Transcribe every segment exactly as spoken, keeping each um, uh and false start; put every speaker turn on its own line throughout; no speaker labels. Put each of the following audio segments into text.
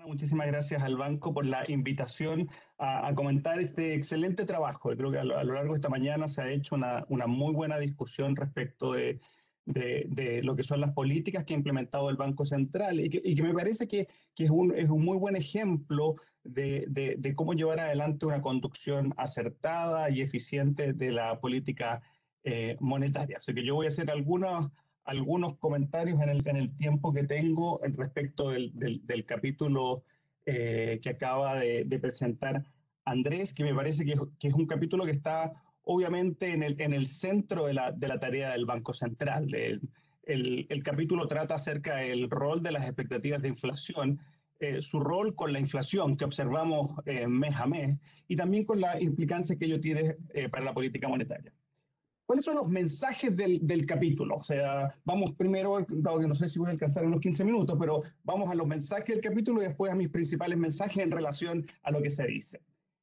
Muchísimas gracias al banco por la invitación a, a comentar este excelente trabajo. Yo creo que a lo, a lo largo de esta mañana se ha hecho una, una muy buena discusión respecto de, de, de lo que son las políticas que ha implementado el Banco Central y que, y que me parece que, que es, un, es un muy buen ejemplo de, de, de cómo llevar adelante una conducción acertada y eficiente de la política eh, monetaria. Así que yo voy a hacer algunos algunos comentarios en el, en el tiempo que tengo respecto del, del, del capítulo eh, que acaba de, de presentar Andrés, que me parece que, que es un capítulo que está obviamente en el, en el centro de la, de la tarea del Banco Central. El, el, el capítulo trata acerca del rol de las expectativas de inflación, eh, su rol con la inflación que observamos eh, mes a mes y también con la implicancia que ello tiene eh, para la política monetaria. ¿Cuáles son los mensajes del, del capítulo? O sea, vamos primero, dado que no sé si voy a alcanzar en los quince minutos, pero vamos a los mensajes del capítulo y después a mis principales mensajes en relación a lo que se dice.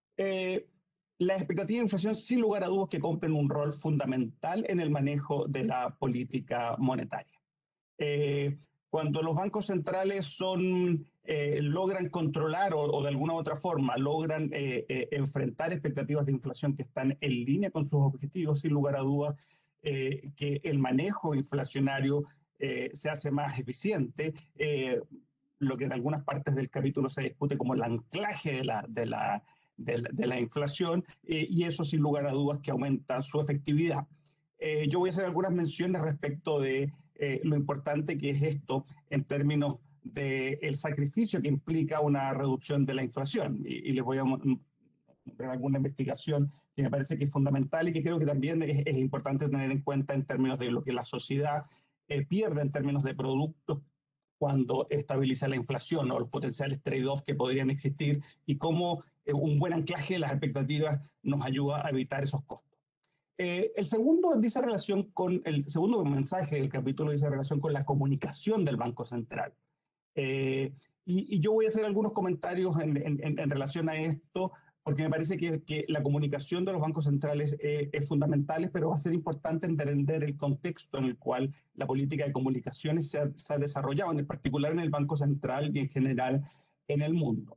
Eh, las expectativas de inflación, sin lugar a dudas, que cumplen un rol fundamental en el manejo de la política monetaria. Eh, cuando los bancos centrales son, eh, logran controlar o, o de alguna u otra forma logran eh, eh, enfrentar expectativas de inflación que están en línea con sus objetivos, sin lugar a dudas, eh, que el manejo inflacionario eh, se hace más eficiente, eh, lo que en algunas partes del capítulo se discute como el anclaje de la, de la, de la, de la inflación, eh, y eso sin lugar a dudas que aumenta su efectividad. Eh, yo voy a hacer algunas menciones respecto de Eh, lo importante que es esto en términos del de sacrificio que implica una reducción de la inflación. Y, y les voy a mostrar alguna investigación que me parece que es fundamental y que creo que también es, es importante tener en cuenta en términos de lo que la sociedad eh, pierde en términos de productos cuando estabiliza la inflación o los potenciales trade-offs que podrían existir y cómo eh, un buen anclaje de las expectativas nos ayuda a evitar esos costos. Eh, el segundo dice relación con, el segundo mensaje del capítulo dice relación con la comunicación del Banco Central. Eh, y, y yo voy a hacer algunos comentarios en, en, en relación a esto, porque me parece que, que la comunicación de los bancos centrales eh, es fundamental, pero va a ser importante entender el contexto en el cual la política de comunicaciones se ha, se ha desarrollado, en particular en el Banco Central y en general en el mundo.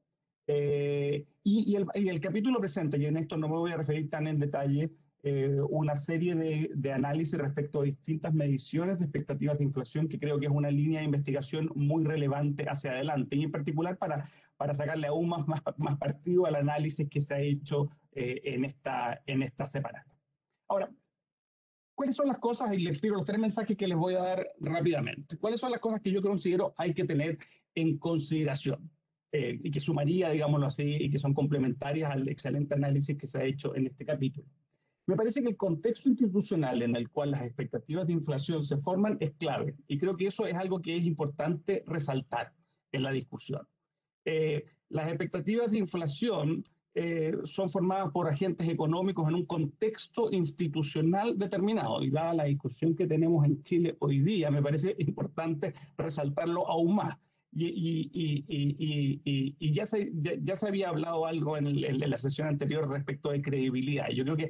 Eh, y, y, el, y el capítulo presenta, y en esto no me voy a referir tan en detalle, Eh, una serie de, de análisis respecto a distintas mediciones de expectativas de inflación, que creo que es una línea de investigación muy relevante hacia adelante, y en particular para, para sacarle aún más, más, más partido al análisis que se ha hecho eh, en, esta, en esta separata. Ahora, ¿cuáles son las cosas? Y les tiro los tres mensajes que les voy a dar rápidamente. ¿Cuáles son las cosas que yo considero hay que tener en consideración? Eh, y que sumaría, digámoslo así, y que son complementarias al excelente análisis que se ha hecho en este capítulo. Me parece que el contexto institucional en el cual las expectativas de inflación se forman es clave, y creo que eso es algo que es importante resaltar en la discusión. Eh, las expectativas de inflación eh, son formadas por agentes económicos en un contexto institucional determinado, y dada la discusión que tenemos en Chile hoy día, me parece importante resaltarlo aún más. Y, y, y, y, y, y ya, se, ya, ya se había hablado algo en, el, en la sesión anterior respecto de credibilidad. Yo creo que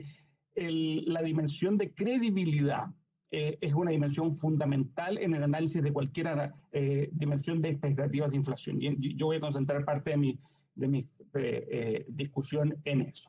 El, la dimensión de credibilidad eh, es una dimensión fundamental en el análisis de cualquier eh, dimensión de expectativas de inflación. Y yo voy a concentrar parte de mi, de mi eh, eh, discusión en eso.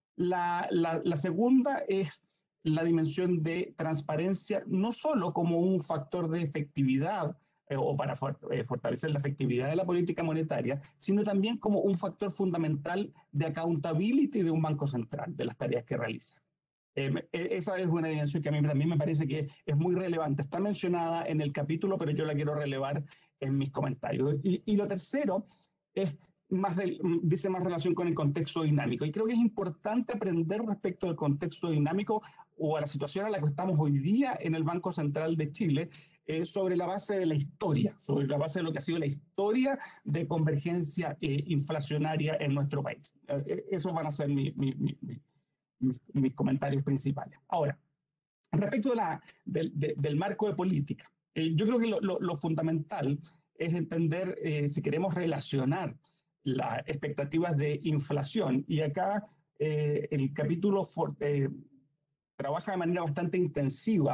La, la, la segunda es la dimensión de transparencia, no solo como un factor de efectividad eh, o para for, eh, fortalecer la efectividad de la política monetaria, sino también como un factor fundamental de accountability de un banco central, de las tareas que realiza. Eh, esa es una dimensión que a mí también me parece que es muy relevante. Está mencionada en el capítulo, pero yo la quiero relevar en mis comentarios. Y, y lo tercero es más del, dice más relación con el contexto dinámico. Y creo que es importante aprender respecto del contexto dinámico o a la situación a la que estamos hoy día en el Banco Central de Chile, eh, sobre la base de la historia, sobre la base de lo que ha sido la historia de convergencia eh, inflacionaria en nuestro país. Eh, esos van a ser mi, mi, mi, mi Mis, mis comentarios principales. Ahora, respecto de la, de, de, del marco de política, eh, yo creo que lo, lo, lo fundamental es entender eh, si queremos relacionar las expectativas de inflación, y acá eh, el capítulo for, eh, trabaja de manera bastante intensiva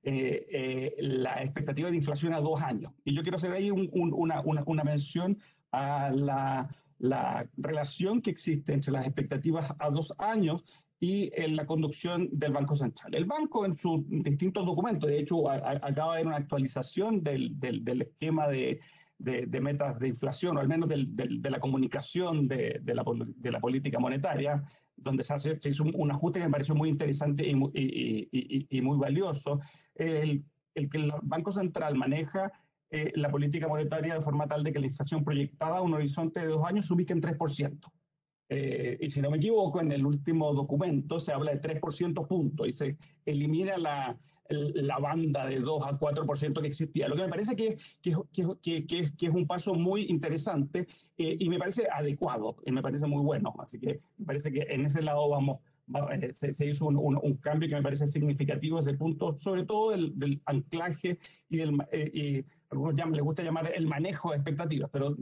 eh, eh, la expectativa de inflación a dos años. Y yo quiero hacer ahí un, un, una, una, una mención a la, la relación que existe entre las expectativas a dos años y en la conducción del Banco Central. El banco en sus distintos documentos, de hecho, a, a, acaba de haber una actualización del, del, del esquema de, de, de metas de inflación, o al menos del, del, de la comunicación de, de, la, de la política monetaria, donde se, hace, se hizo un, un ajuste que me pareció muy interesante y, y, y, y muy valioso, el, el que el Banco Central maneja eh, la política monetaria de forma tal de que la inflación proyectada a un horizonte de dos años se ubique en tres por ciento. Eh, y si no me equivoco, en el último documento se habla de tres por ciento punto y se elimina la, la banda de dos a cuatro por ciento que existía, lo que me parece que, que, que, que, que, que es un paso muy interesante eh, y me parece adecuado y me parece muy bueno. Así que me parece que en ese lado vamos, va, eh, se, se hizo un, un, un cambio que me parece significativo desde el punto, sobre todo del, del anclaje y del, eh, y a algunos llaman, les gusta llamar el manejo de expectativas, pero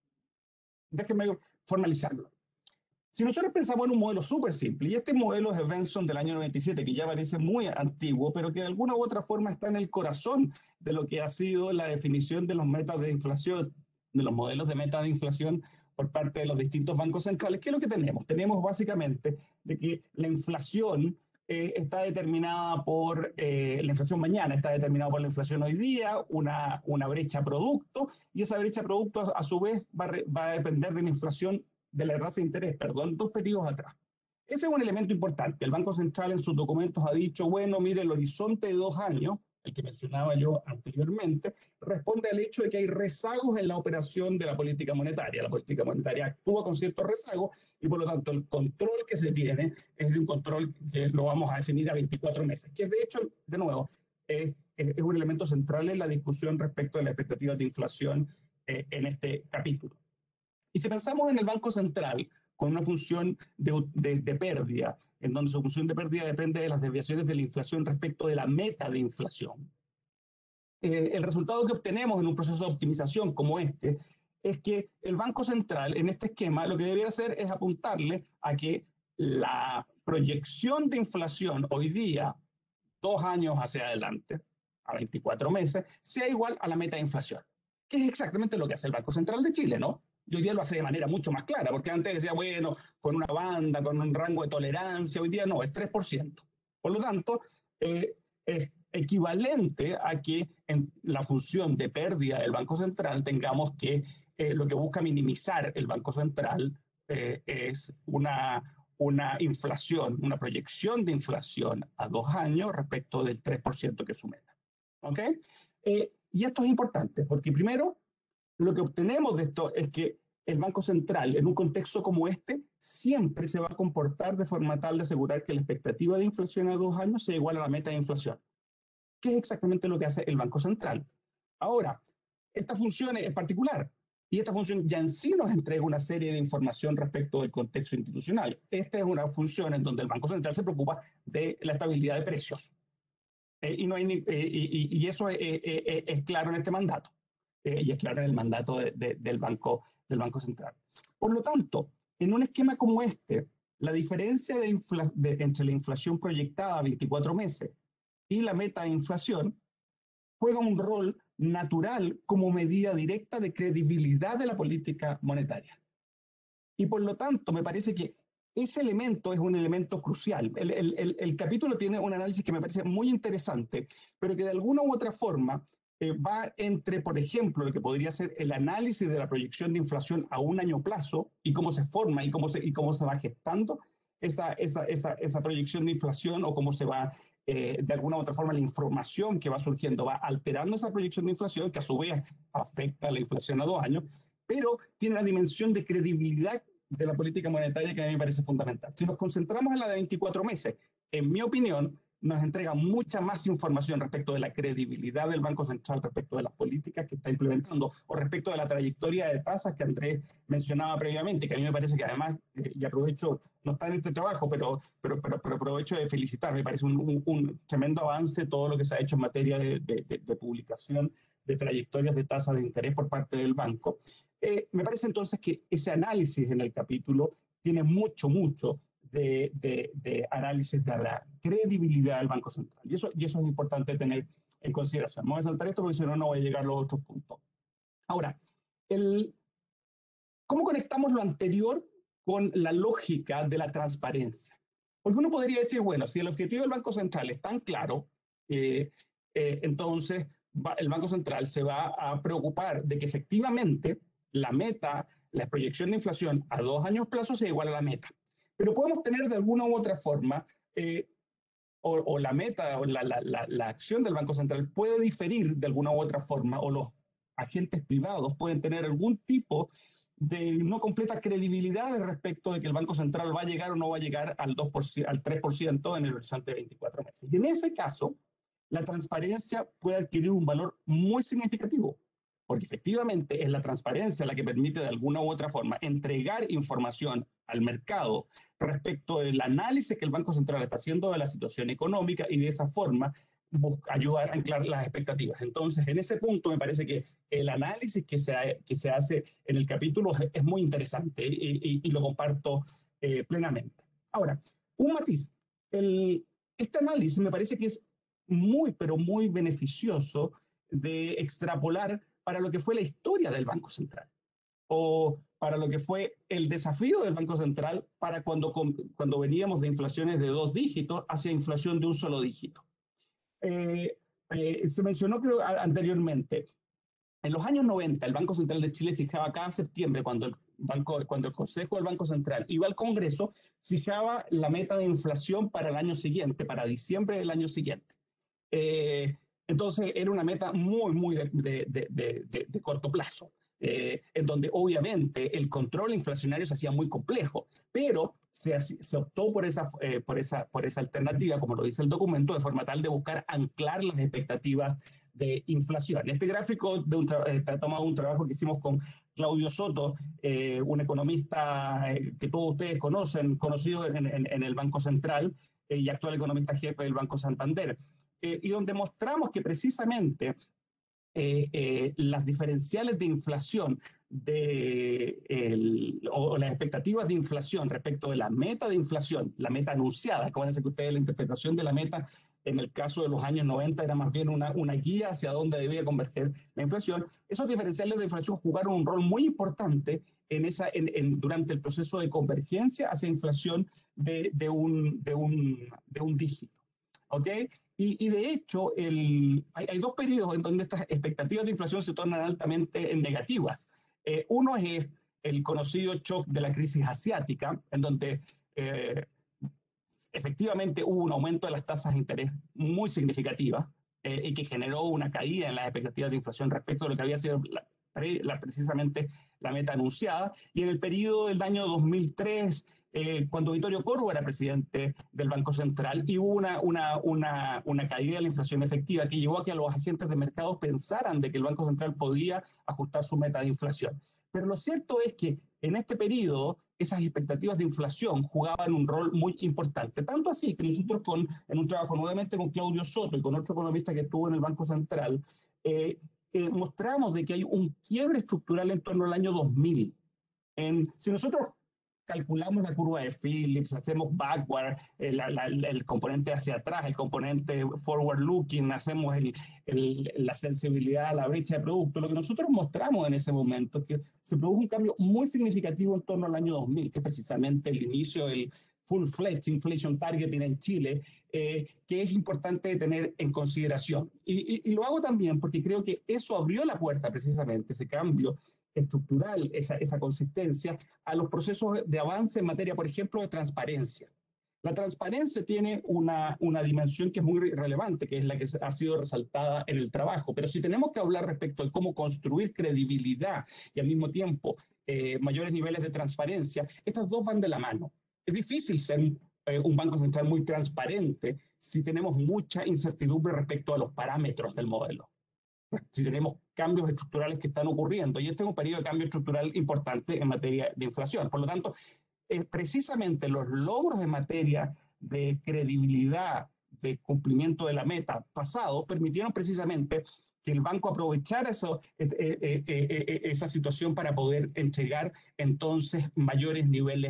déjenme formalizarlo. Si nosotros pensamos en un modelo súper simple, y este modelo es de Benson del año noventa y siete, que ya parece muy antiguo, pero que de alguna u otra forma está en el corazón de lo que ha sido la definición de los metas de inflación, de los modelos de meta de inflación por parte de los distintos bancos centrales. ¿Qué es lo que tenemos? Tenemos básicamente de que la inflación eh, está determinada por, eh, la inflación mañana está determinada por la inflación hoy día, una, una brecha producto, y esa brecha producto a su vez va, va a depender de la inflación de la tasa de interés, perdón, dos periodos atrás. Ese es un elemento importante. El Banco Central en sus documentos ha dicho, bueno, mire, el horizonte de dos años, el que mencionaba yo anteriormente, responde al hecho de que hay rezagos en la operación de la política monetaria. La política monetaria actúa con ciertos rezagos y por lo tanto el control que se tiene es de un control que lo vamos a definir a veinticuatro meses, que de hecho, de nuevo, es, es un elemento central en la discusión respecto de las expectativas de inflación eh, en este capítulo. Y si pensamos en el Banco Central con una función de, de, de pérdida, en donde su función de pérdida depende de las desviaciones de la inflación respecto de la meta de inflación, eh, el resultado que obtenemos en un proceso de optimización como este es que el Banco Central en este esquema lo que debiera hacer es apuntarle a que la proyección de inflación hoy día, dos años hacia adelante, a veinticuatro meses, sea igual a la meta de inflación, que es exactamente lo que hace el Banco Central de Chile, ¿no? Y hoy día lo hace de manera mucho más clara, porque antes decía, bueno, con una banda, con un rango de tolerancia, hoy día no, es tres por ciento. Por lo tanto, eh, es equivalente a que en la función de pérdida del Banco Central tengamos que eh, lo que busca minimizar el Banco Central eh, es una, una inflación, una proyección de inflación a dos años respecto del tres por ciento que es su meta. ¿Ok? Eh, y esto es importante, porque primero, lo que obtenemos de esto es que el Banco Central, en un contexto como este, siempre se va a comportar de forma tal de asegurar que la expectativa de inflación a dos años sea igual a la meta de inflación, que es exactamente lo que hace el Banco Central. Ahora, esta función es particular, y esta función ya en sí nos entrega una serie de información respecto del contexto institucional. Esta es una función en donde el Banco Central se preocupa de la estabilidad de precios. Eh, y, no hay ni, eh, y, y eso es, es, es claro en este mandato. Eh, y es claro en el mandato de, de, del, banco, del Banco Central. Por lo tanto, en un esquema como este, la diferencia de infla, de, entre la inflación proyectada a veinticuatro meses y la meta de inflación juega un rol natural como medida directa de credibilidad de la política monetaria. Y por lo tanto, me parece que ese elemento es un elemento crucial. El, el, el, el capítulo tiene un análisis que me parece muy interesante, pero que de alguna u otra forma eh, va entre, por ejemplo, lo que podría ser el análisis de la proyección de inflación a un año plazo y cómo se forma y cómo se, y cómo se va gestando esa, esa, esa, esa proyección de inflación o cómo se va, eh, de alguna u otra forma, la información que va surgiendo va alterando esa proyección de inflación, que a su vez afecta a la inflación a dos años, pero tiene una dimensión de credibilidad de la política monetaria que a mí me parece fundamental. Si nos concentramos en la de veinticuatro meses, en mi opinión, nos entrega mucha más información respecto de la credibilidad del Banco Central, respecto de las políticas que está implementando o respecto de la trayectoria de tasas que Andrés mencionaba previamente, que a mí me parece que además, eh, y aprovecho, no está en este trabajo, pero, pero, pero, pero aprovecho de felicitar, me parece un, un, un tremendo avance todo lo que se ha hecho en materia de, de, de, de publicación de trayectorias de tasas de interés por parte del banco. Eh, me parece entonces que ese análisis en el capítulo tiene mucho, mucho de, de, de análisis de la credibilidad del Banco Central. Y eso, y eso es importante tener en consideración. Me voy a saltar esto porque si no, no voy a llegar a los otros puntos. Ahora, el, ¿cómo conectamos lo anterior con la lógica de la transparencia? Porque uno podría decir, bueno, si el objetivo del Banco Central es tan claro, eh, eh, entonces va, el Banco Central se va a preocupar de que efectivamente la meta, la proyección de inflación a dos años plazo sea igual a la meta. Pero podemos tener de alguna u otra forma, eh, o, o la meta, o la, la, la, la acción del Banco Central puede diferir de alguna u otra forma, o los agentes privados pueden tener algún tipo de no completa credibilidad respecto de que el Banco Central va a llegar o no va a llegar al, dos por ciento, al tres por ciento en el horizonte de veinticuatro meses. Y en ese caso, la transparencia puede adquirir un valor muy significativo, porque efectivamente es la transparencia la que permite de alguna u otra forma entregar información al mercado respecto del análisis que el Banco Central está haciendo de la situación económica y de esa forma ayudar a anclar las expectativas. Entonces, en ese punto me parece que el análisis que se, ha, que se hace en el capítulo es muy interesante y, y, y lo comparto eh, plenamente. Ahora, un matiz. El, este análisis me parece que es muy, pero muy beneficioso de extrapolar para lo que fue la historia del Banco Central o para lo que fue el desafío del Banco Central para cuando, cuando veníamos de inflaciones de dos dígitos hacia inflación de un solo dígito. Eh, eh, se mencionó, creo, anteriormente, en los años noventa, el Banco Central de Chile fijaba cada septiembre, cuando el, banco, cuando el Consejo del Banco Central iba al Congreso, fijaba la meta de inflación para el año siguiente, para diciembre del año siguiente. Eh, entonces, era una meta muy, muy de, de, de, de, de corto plazo. Eh, en donde obviamente el control inflacionario se hacía muy complejo, pero se, se optó por esa, eh, por, esa, por esa alternativa, como lo dice el documento, de forma tal de buscar anclar las expectativas de inflación. Este gráfico de un está tomado de un trabajo que hicimos con Claudio Soto, eh, un economista eh, que todos ustedes conocen, conocido en, en, en el Banco Central eh, y actual economista jefe del Banco Santander, eh, y donde mostramos que precisamente Eh, eh, las diferenciales de inflación de el, o las expectativas de inflación respecto de la meta de inflación, la meta anunciada, acuérdense que ustedes la interpretación de la meta en el caso de los años noventa era más bien una, una guía hacia dónde debía converger la inflación. Esos diferenciales de inflación jugaron un rol muy importante en esa, en, en, durante el proceso de convergencia hacia inflación de, de, un, de, un, de un dígito. ¿Ok? Y, y de hecho, el, hay, hay dos periodos en donde estas expectativas de inflación se tornan altamente negativas. Eh, uno es el conocido shock de la crisis asiática, en donde eh, efectivamente hubo un aumento de las tasas de interés muy significativa eh, y que generó una caída en las expectativas de inflación respecto a lo que había sido la, la, precisamente la meta anunciada. Y en el periodo del año dos mil tres, Eh, cuando Vittorio Corvo era presidente del Banco Central, y hubo una, una, una, una caída de la inflación efectiva que llevó a que los agentes de mercado pensaran de que el Banco Central podía ajustar su meta de inflación. Pero lo cierto es que en este periodo esas expectativas de inflación jugaban un rol muy importante. Tanto así que nosotros con, en un trabajo nuevamente con Claudio Soto y con otro economista que estuvo en el Banco Central, eh, eh, mostramos de que hay un quiebre estructural en torno al año dos mil. En, si nosotros calculamos la curva de Phillips, hacemos backward, eh, la, la, el componente hacia atrás, el componente forward looking, hacemos el, el, la sensibilidad a la brecha de producto. Lo que nosotros mostramos en ese momento es que se produjo un cambio muy significativo en torno al año dos mil, que es precisamente el inicio del full-fledged inflation targeting en Chile, eh, que es importante tener en consideración. Y, y, y lo hago también porque creo que eso abrió la puerta precisamente, ese cambio estructural, esa, esa consistencia, a los procesos de avance en materia, por ejemplo, de transparencia. La transparencia tiene una, una dimensión que es muy relevante, que es la que ha sido resaltada en el trabajo, pero si tenemos que hablar respecto de cómo construir credibilidad y al mismo tiempo eh, mayores niveles de transparencia, estas dos van de la mano. Es difícil ser eh, un banco central muy transparente si tenemos mucha incertidumbre respecto a los parámetros del modelo, si tenemos cambios estructurales que están ocurriendo. Y este es un periodo de cambio estructural importante en materia de inflación. Por lo tanto, eh, precisamente los logros en materia de credibilidad, de cumplimiento de la meta pasado, permitieron precisamente que el banco aprovechara eso, eh, eh, eh, eh, esa situación para poder entregar entonces mayores niveles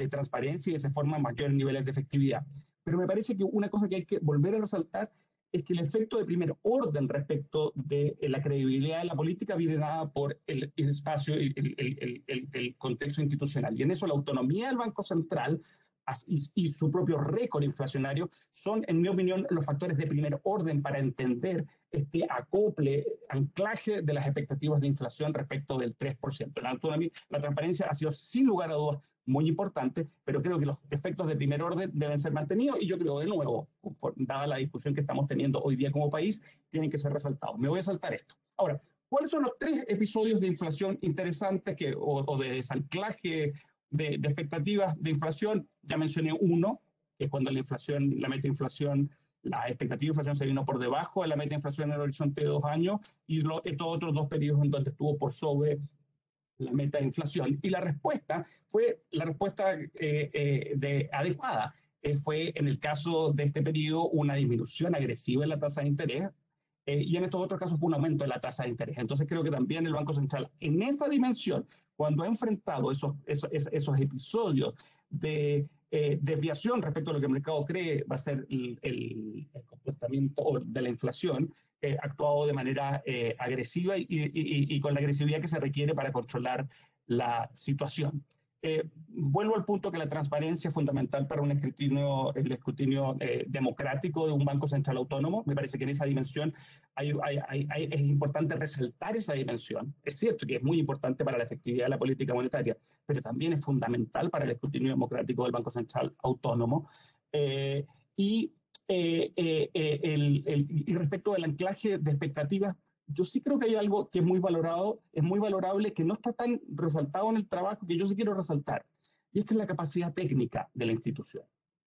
de transparencia y de esa forma mayores niveles de efectividad. Pero me parece que una cosa que hay que volver a resaltar es que el efecto de primer orden respecto de la credibilidad de la política viene dada por el, el espacio, el, el, el, el, el contexto institucional. Y en eso la autonomía del Banco Central y, y su propio récord inflacionario son, en mi opinión, los factores de primer orden para entender este acople, anclaje de las expectativas de inflación respecto del tres por ciento. La autonomía, la transparencia ha sido sin lugar a dudas muy importante, pero creo que los efectos de primer orden deben ser mantenidos y yo creo, de nuevo, dada la discusión que estamos teniendo hoy día como país, tienen que ser resaltados. Me voy a saltar esto. Ahora, ¿cuáles son los tres episodios de inflación interesantes que, o, o de desanclaje de, de expectativas de inflación? Ya mencioné uno, que es cuando la inflación, la meta de inflación, la expectativa de inflación se vino por debajo de la meta de inflación en el horizonte de dos años y lo, estos otros dos periodos en donde estuvo por sobre la meta de inflación. Y la respuesta fue la respuesta eh, eh, de, adecuada. Eh, fue en el caso de este periodo una disminución agresiva en la tasa de interés eh, y en estos otros casos fue un aumento de la tasa de interés. Entonces creo que también el Banco Central en esa dimensión, cuando ha enfrentado esos, esos, esos episodios de eh, desviación respecto a lo que el mercado cree va a ser el, el, el comportamiento de la inflación, Eh, actuado de manera eh, agresiva y, y, y con la agresividad que se requiere para controlar la situación. Eh, vuelvo al punto que la transparencia es fundamental para un escrutinio, el escrutinio eh, democrático de un banco central autónomo. Me parece que en esa dimensión hay, hay, hay, hay, es importante resaltar esa dimensión. Es cierto que es muy importante para la efectividad de la política monetaria, pero también es fundamental para el escrutinio democrático del Banco Central Autónomo. Eh, y Eh, eh, eh, el, el, y respecto del anclaje de expectativas, yo sí creo que hay algo que es muy valorado, es muy valorable, que no está tan resaltado en el trabajo, que yo sí quiero resaltar, y es que es la capacidad técnica de la institución.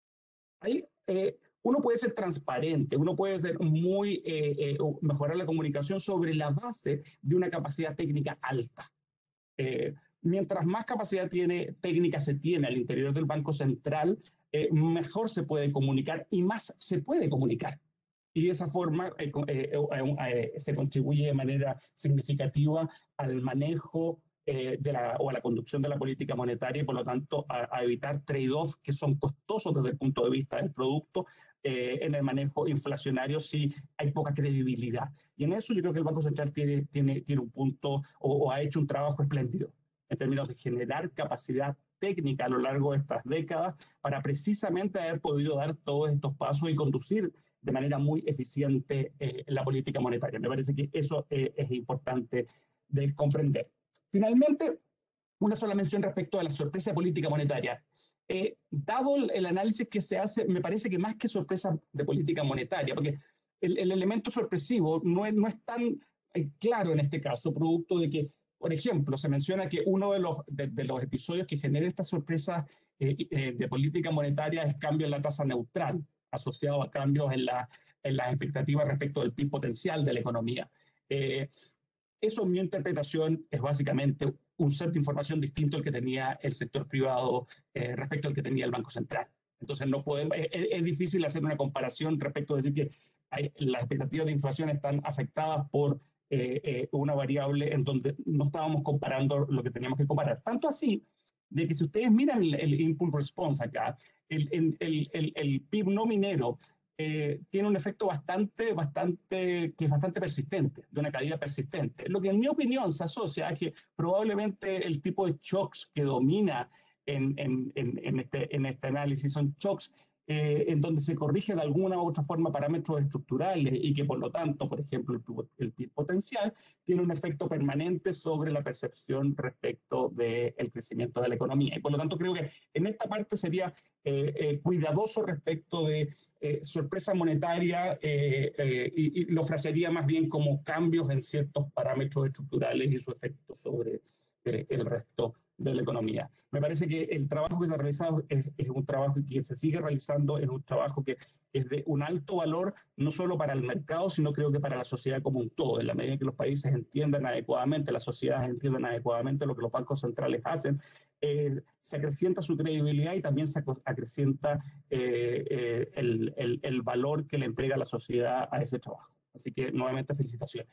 Ahí, eh, uno puede ser transparente, uno puede ser muy, eh, eh, mejorar la comunicación sobre la base de una capacidad técnica alta. Eh, mientras más capacidad tiene, técnica se tiene al interior del Banco Central, eh, mejor se puede comunicar y más se puede comunicar. Y de esa forma eh, eh, eh, se contribuye de manera significativa al manejo eh, de la, o a la conducción de la política monetaria y por lo tanto a, a evitar trade-offs que son costosos desde el punto de vista del producto eh, en el manejo inflacionario si hay poca credibilidad. Y en eso yo creo que el Banco Central tiene, tiene, tiene un punto o, o ha hecho un trabajo espléndido en términos de generar capacidad técnica a lo largo de estas décadas para precisamente haber podido dar todos estos pasos y conducir de manera muy eficiente eh, la política monetaria. Me parece que eso eh, es importante de comprender. Finalmente, una sola mención respecto a la sorpresa política monetaria. Eh, dado el, el análisis que se hace, me parece que más que sorpresa de política monetaria, porque el, el elemento sorpresivo no es, no es tan eh, claro en este caso, producto de que, por ejemplo, se menciona que uno de los, de, de los episodios que genera esta sorpresa eh, eh, de política monetaria es cambio en la tasa neutral, asociado a cambios en, la, en las expectativas respecto del P I B potencial de la economía. Eh, eso, en mi interpretación, es básicamente un set de información distinto al que tenía el sector privado eh, respecto al que tenía el Banco Central. Entonces, no podemos, es, es difícil hacer una comparación respecto a decir que hay, las expectativas de inflación están afectadas por eh, eh, una variable en donde no estábamos comparando lo que teníamos que comparar. Tanto así, de que si ustedes miran el, el impulse response acá, el, el, el, el P I B no minero eh, tiene un efecto bastante, bastante, que es bastante persistente, de una caída persistente. Lo que en mi opinión se asocia a que probablemente el tipo de shocks que domina en, en, en, en, este, en este análisis son shocks eh, en donde se corrige de alguna u otra forma parámetros estructurales y que por lo tanto, por ejemplo, el, el P I B potencial tiene un efecto permanente sobre la percepción respecto del crecimiento de la economía. Y por lo tanto creo que en esta parte sería eh, eh, cuidadoso respecto de eh, sorpresa monetaria eh, eh, y, y lo frasearía más bien como cambios en ciertos parámetros estructurales y su efecto sobre eh, el resto de la economía. Me parece que el trabajo que se ha realizado es, es un trabajo que se sigue realizando, es un trabajo que es de un alto valor, no solo para el mercado, sino creo que para la sociedad como un todo. En la medida que los países entiendan adecuadamente, las sociedades entiendan adecuadamente lo que los bancos centrales hacen, eh, se acrecienta su credibilidad y también se acrecienta eh, eh, el, el, el valor que le entrega la sociedad a ese trabajo. Así que, nuevamente, felicitaciones.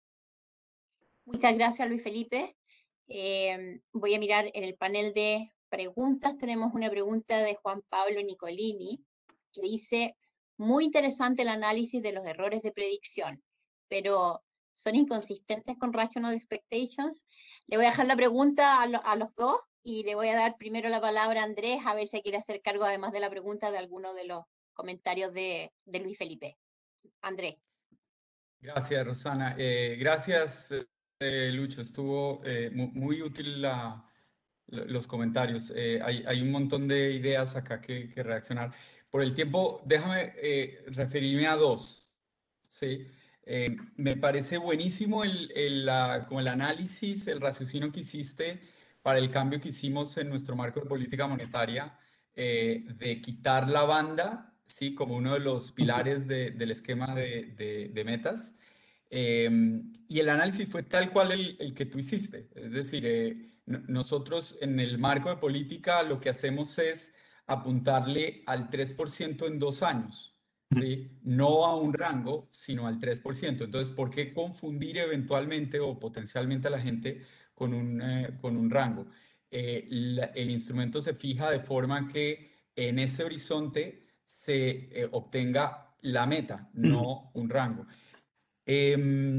Muchas gracias, Luis Felipe. Eh, voy a mirar en el panel de preguntas, tenemos una pregunta de Juan Pablo Nicolini, que dice, muy interesante el análisis de los errores de predicción, pero ¿son inconsistentes con Rational Expectations? Le voy a dejar la pregunta a, lo, a los dos y le voy a dar primero la palabra a Andrés, a ver si quiere hacer cargo, además de la pregunta, de alguno de los comentarios de, de Luis Felipe. Andrés.
Gracias, Rosana. Eh, gracias, eh, Lucho. Estuvo eh, muy, muy útil la, los comentarios. Eh, hay, hay un montón de ideas acá que, que reaccionar. Por el tiempo, déjame eh, referirme a dos. ¿Sí? Eh, me parece buenísimo el, el, la, como el análisis, el raciocinio que hiciste para el cambio que hicimos en nuestro marco de política monetaria, eh, de quitar la banda, ¿sí? Como uno de los pilares de, del esquema de, de, de metas. Eh, y el análisis fue tal cual el, el que tú hiciste. Es decir, eh, nosotros en el marco de política lo que hacemos es apuntarle al tres por ciento en dos años. ¿Sí? No a un rango, sino al tres por ciento. Entonces, ¿por qué confundir eventualmente o potencialmente a la gente con un, eh, con un rango? Eh, la, el instrumento se fija de forma que en ese horizonte se eh, obtenga la meta, no un rango. Eh,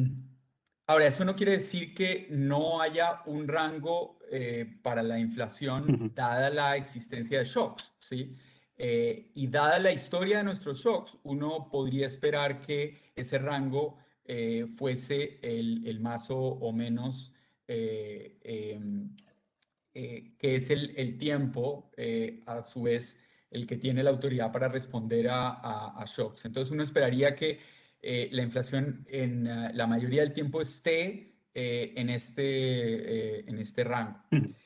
ahora, eso no quiere decir que no haya un rango eh, para la inflación dada la existencia de shocks, ¿sí? Eh, y dada la historia de nuestros shocks, uno podría esperar que ese rango eh, fuese el, el, más o, o menos, eh, eh, eh, que es el, el tiempo, eh, a su vez, el que tiene la autoridad para responder a, a, a shocks. Entonces uno esperaría que eh, la inflación en uh, la mayoría del tiempo esté eh, en, este, eh, en este rango.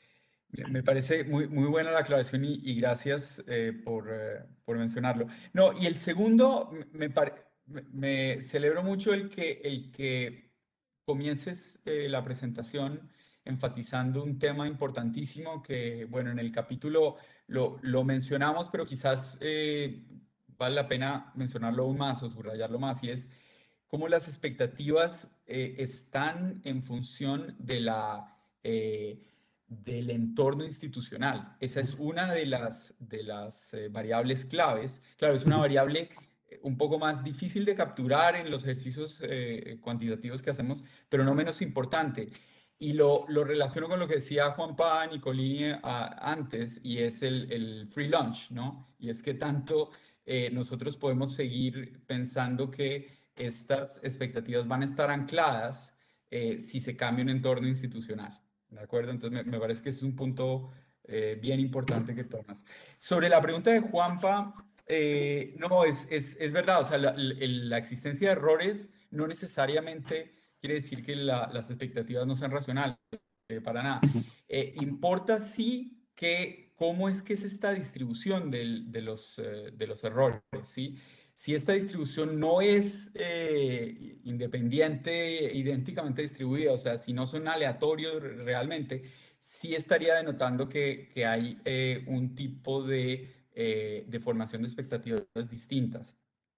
Me parece muy, muy buena la aclaración y, y gracias eh, por, eh, por, mencionarlo. No, y el segundo, me, me, me celebro mucho el que, el que comiences eh, la presentación enfatizando un tema importantísimo que, bueno, en el capítulo lo, lo mencionamos, pero quizás eh, vale la pena mencionarlo aún más o subrayarlo más, y es cómo las expectativas eh, están en función de la... Eh, del entorno institucional. Esa es una de las, de las eh, variables claves. Claro, es una variable eh, un poco más difícil de capturar en los ejercicios eh, cuantitativos que hacemos, pero no menos importante. Y lo, lo relaciono con lo que decía Juanpa Nicolini a, antes, y es el, el free lunch, ¿no? Y es que tanto eh, nosotros podemos seguir pensando que estas expectativas van a estar ancladas eh, si se cambia un entorno institucional. ¿De acuerdo? Entonces me, me parece que es un punto eh, bien importante que tomas. Sobre la pregunta de Juanpa, eh, no, es, es, es, verdad, o sea, la, la, existencia de errores no necesariamente quiere decir que la, las expectativas no sean racionales, eh, para nada. Eh, importa sí que cómo es que es esta distribución del, de, los, eh, de los errores, ¿sí? Si esta distribución no es eh, independiente, idénticamente distribuida, o sea, si no son aleatorios realmente, sí estaría denotando que, que hay eh, un tipo de, eh, de formación de expectativas distintas.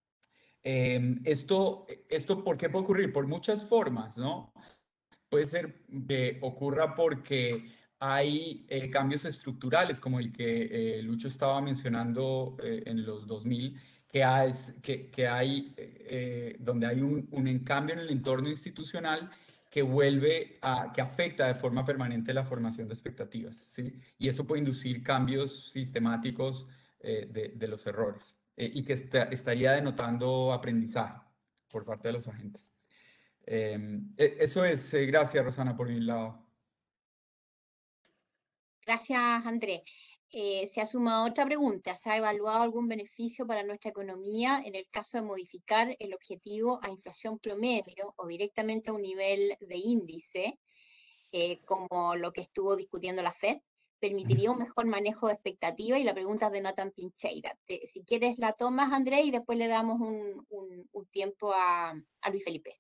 Eh, esto, esto, ¿por qué puede ocurrir? Por muchas formas, ¿no? Puede ser que ocurra porque hay eh, cambios estructurales, como el que eh, Lucho estaba mencionando eh, en los dos mil, que hay, que, que hay eh, donde hay un, un cambio en el entorno institucional que vuelve a, que afecta de forma permanente la formación de expectativas, ¿sí? Y eso puede inducir cambios sistemáticos eh, de, de, los errores eh, y que está, estaría denotando aprendizaje por parte de los agentes. Eh, eso es, eh, gracias Rosana por mi lado.
Gracias Andrés. Eh, se ha sumado otra pregunta. ¿Se ha evaluado algún beneficio para nuestra economía en el caso de modificar el objetivo a inflación promedio o directamente a un nivel de índice, eh, como lo que estuvo discutiendo la Fed? ¿Permitiría un mejor manejo de expectativa? Y la pregunta es de Nathan Pincheira. Eh, si quieres la tomas, Andrés, y después le damos un, un, un tiempo a, a Luis Felipe.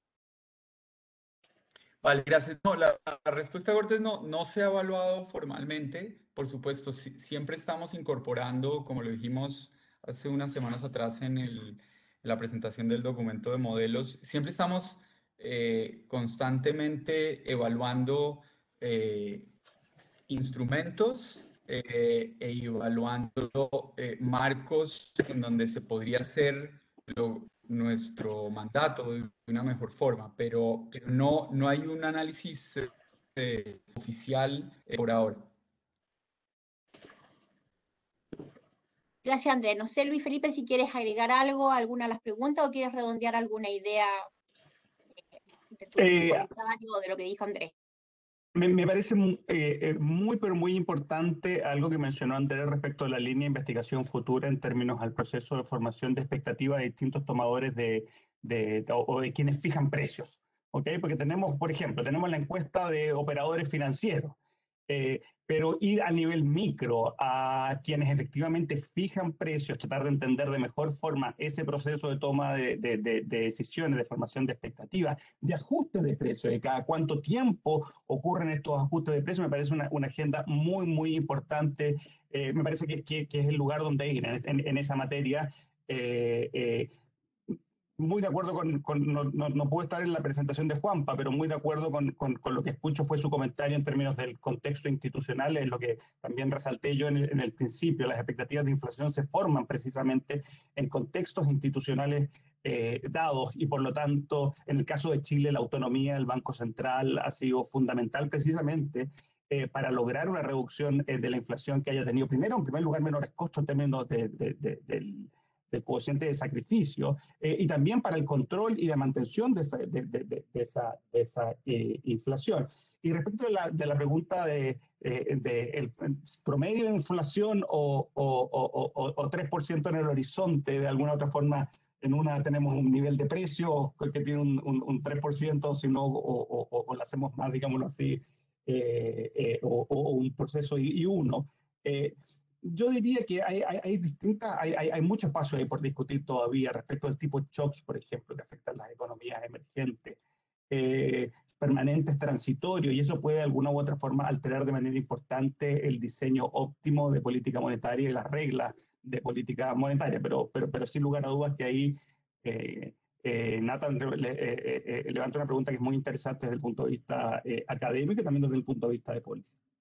Vale, gracias. No, la, la respuesta corta es no, no se ha evaluado formalmente. Por supuesto, si, siempre estamos incorporando, como lo dijimos hace unas semanas atrás en, el, en la presentación del documento de modelos, siempre estamos eh, constantemente evaluando eh, instrumentos eh, e evaluando eh, marcos en donde se podría hacer lo, nuestro mandato de una mejor forma, pero, pero no, no hay un análisis eh, oficial eh, por ahora.
Gracias, Andrés. No sé, Luis Felipe, si quieres agregar algo a alguna de las preguntas o quieres redondear alguna idea de tu,
Eh,
tu comentario o de lo que dijo Andrés.
Me, me parece muy, eh, muy, pero muy importante algo que mencionó Andrés respecto a la línea de investigación futura en términos al proceso de formación de expectativas de distintos tomadores de, de, o, o de quienes fijan precios. ¿Ok? Porque tenemos, por ejemplo, tenemos la encuesta de operadores financieros, eh, pero ir a nivel micro a quienes efectivamente fijan precios, tratar de entender de mejor forma ese proceso de toma de, de, de, de decisiones, de formación de expectativas, de ajuste de precios, de cada cuánto tiempo ocurren estos ajustes de precios, me parece una, una agenda muy, muy importante. Eh, me parece que, que, que, es el lugar donde ir en, en, en esa materia. Eh, eh, muy de acuerdo con, con no, no, no puedo estar en la presentación de Juanpa, pero muy de acuerdo con, con, con lo que escucho fue su comentario en términos del contexto institucional, es lo que también resalté yo en el, en el principio. Las expectativas de inflación se forman precisamente en contextos institucionales eh, dados y por lo tanto, en el caso de Chile, la autonomía del Banco Central ha sido fundamental precisamente eh, para lograr una reducción eh, de la inflación que haya tenido, primero, en primer lugar, menores costos en términos de, de, de, del del cociente de sacrificio, eh, y también para el control y la mantención de esa, de, de, de esa, de esa eh, inflación. Y respecto de la, de la pregunta de, eh, de el promedio de inflación o, o, o, o, o tres por ciento en el horizonte, de alguna otra forma, en una tenemos un nivel de precio que tiene un, un, un tres por ciento, sino, o, o, o lo hacemos más, digámoslo así, eh, eh, o, o un proceso y, y uno. Eh, yo diría que hay, hay, hay distintas, hay, hay, hay mucho espacio ahí por discutir todavía respecto al tipo de shocks, por ejemplo, que afectan las economías emergentes, eh, permanentes, transitorios, y eso puede de alguna u otra forma alterar de manera importante el diseño óptimo de política monetaria y las reglas de política monetaria, pero, pero, pero sin lugar a dudas que ahí eh, eh, Nathan le, eh, eh, levanta una pregunta que es muy interesante desde el punto de vista eh, académico y también desde el punto de vista de política.